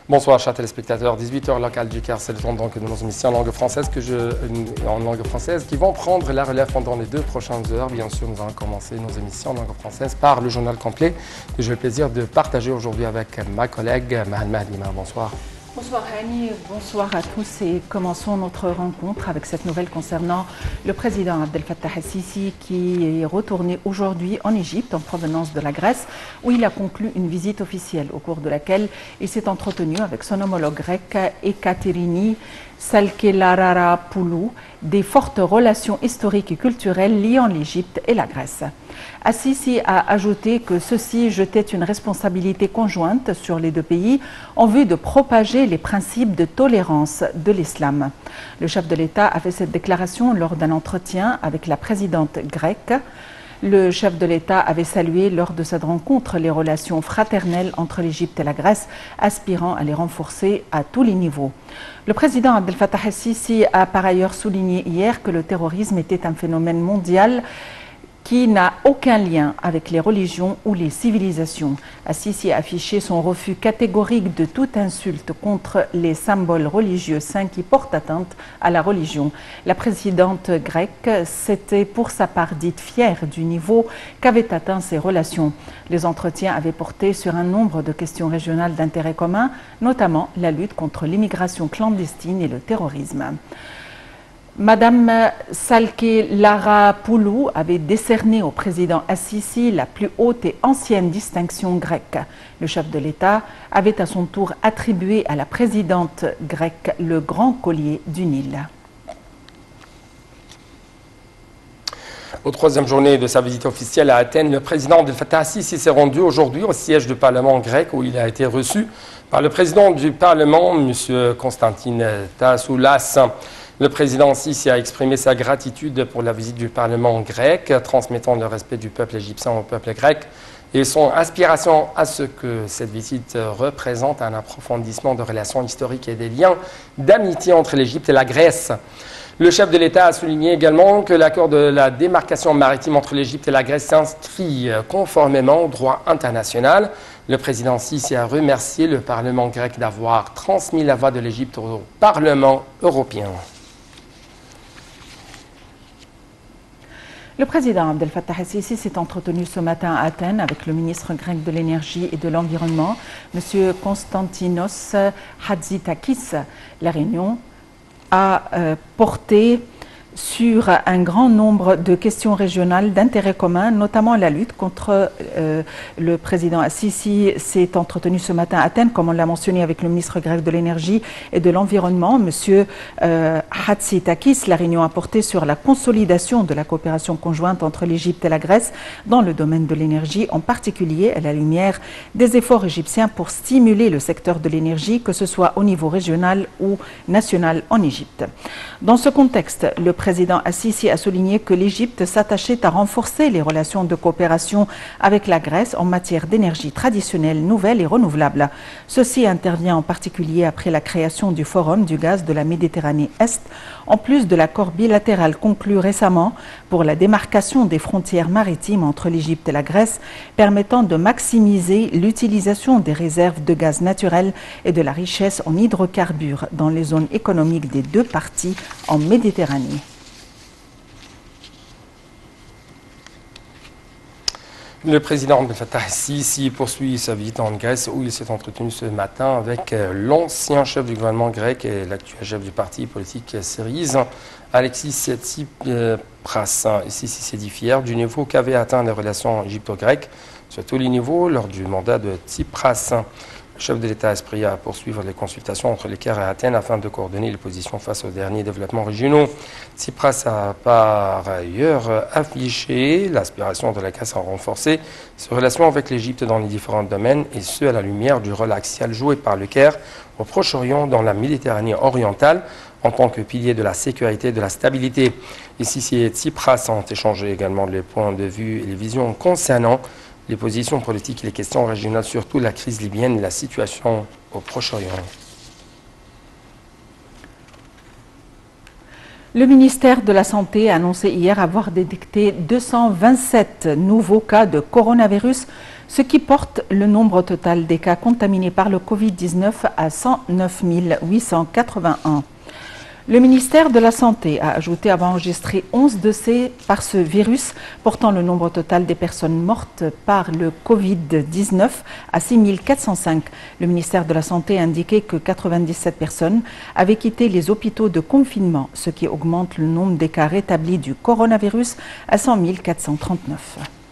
Bonsoir chers téléspectateurs, 18h local du Caire, c'est le temps donc de nos émissions en langue française qui vont prendre la relève pendant les 2 prochaines heures. Bien sûr, nous allons commencer nos émissions en langue française par le journal complet que j'ai le plaisir de partager aujourd'hui avec ma collègue Mahal Mahdima. Bonsoir. Bonsoir Hani, bonsoir à tous et commençons notre rencontre avec cette nouvelle concernant le président Abdel Fattah el-Sisi qui est retourné aujourd'hui en Égypte en provenance de la Grèce où il a conclu une visite officielle au cours de laquelle il s'est entretenu avec son homologue grec Ekaterini Salkelararapoulou des fortes relations historiques et culturelles liant l'Égypte et la Grèce. Al-Sisi a ajouté que ceci jetait une responsabilité conjointe sur les deux pays en vue de propager les principes de tolérance de l'islam. Le chef de l'État a fait cette déclaration lors d'un entretien avec la présidente grecque. Le chef de l'État avait salué lors de cette rencontre les relations fraternelles entre l'Égypte et la Grèce, aspirant à les renforcer à tous les niveaux. Le président Abdel Fattah el-Sisi a par ailleurs souligné hier que le terrorisme était un phénomène mondial qui n'a aucun lien avec les religions ou les civilisations. Al-Sisi a affiché son refus catégorique de toute insulte contre les symboles religieux saints qui portent atteinte à la religion. La présidente grecque s'était pour sa part dite fière du niveau qu'avaient atteint ces relations. Les entretiens avaient porté sur un nombre de questions régionales d'intérêt commun, notamment la lutte contre l'immigration clandestine et le terrorisme. Madame Salkelararapoulou avait décerné au président Al-Sisi la plus haute et ancienne distinction grecque. Le chef de l'État avait à son tour attribué à la présidente grecque le grand collier du Nil. Aux 3e journée de sa visite officielle à Athènes, le président Abdel Fattah el-Sisi s'est rendu aujourd'hui au siège du Parlement grec où il a été reçu par le président du Parlement, M. Constantine Tassoulas. Le président Sisi a exprimé sa gratitude pour la visite du Parlement grec, transmettant le respect du peuple égyptien au peuple grec et son aspiration à ce que cette visite représente un approfondissement de relations historiques et des liens d'amitié entre l'Égypte et la Grèce. Le chef de l'État a souligné également que l'accord de la démarcation maritime entre l'Égypte et la Grèce s'inscrit conformément au droit international. Le président Sisi a remercié le Parlement grec d'avoir transmis la voix de l'Égypte au Parlement européen. Le président Abdel Fattah el-Sisi s'est entretenu ce matin à Athènes avec le ministre grec de l'Énergie et de l'Environnement, M. Konstantinos Hatzidakis. La réunion a porté sur un grand nombre de questions régionales d'intérêt commun, notamment la lutte contre le président Al-Sisi s'est entretenu ce matin à Athènes, comme on l'a mentionné avec le ministre grec de l'Énergie et de l'Environnement, M. Hatzidakis. La réunion a porté sur la consolidation de la coopération conjointe entre l'Égypte et la Grèce dans le domaine de l'énergie, en particulier à la lumière des efforts égyptiens pour stimuler le secteur de l'énergie, que ce soit au niveau régional ou national en Égypte. Dans ce contexte, le président Al-Sisi a souligné que l'Égypte s'attachait à renforcer les relations de coopération avec la Grèce en matière d'énergie traditionnelle, nouvelle et renouvelable. Ceci intervient en particulier après la création du Forum du gaz de la Méditerranée Est, en plus de l'accord bilatéral conclu récemment pour la démarcation des frontières maritimes entre l'Égypte et la Grèce, permettant de maximiser l'utilisation des réserves de gaz naturel et de la richesse en hydrocarbures dans les zones économiques des deux parties en Méditerranée. Le président Abdel Fattah el-Sisi poursuit sa visite en Grèce où il s'est entretenu ce matin avec l'ancien chef du gouvernement grec et l'actuel chef du parti politique Syriza, Alexis Tsipras. Sisi s'est dit fier du niveau qu'avaient atteint les relations égypto-grecques sur tous les niveaux lors du mandat de Tsipras. Le chef de l'État a aspiré à poursuivre les consultations entre le Caire et Athènes afin de coordonner les positions face aux derniers développements régionaux. Tsipras a par ailleurs affiché l'aspiration de la Grèce à renforcer ses relations avec l'Égypte dans les différents domaines, et ce à la lumière du rôle axial joué par le Caire au Proche-Orient dans la Méditerranée orientale en tant que pilier de la sécurité et de la stabilité. Sisi et Tsipras ont échangé également les points de vue et les visions concernant les positions politiques et les questions régionales, surtout la crise libyenne et la situation au Proche-Orient. Le ministère de la Santé a annoncé hier avoir détecté 227 nouveaux cas de coronavirus, ce qui porte le nombre total des cas contaminés par le Covid-19 à 109 881. Le ministère de la Santé a ajouté avoir enregistré 11 décès par ce virus, portant le nombre total des personnes mortes par le Covid-19 à 6 405. Le ministère de la Santé a indiqué que 97 personnes avaient quitté les hôpitaux de confinement, ce qui augmente le nombre des cas rétablis du coronavirus à 100 439.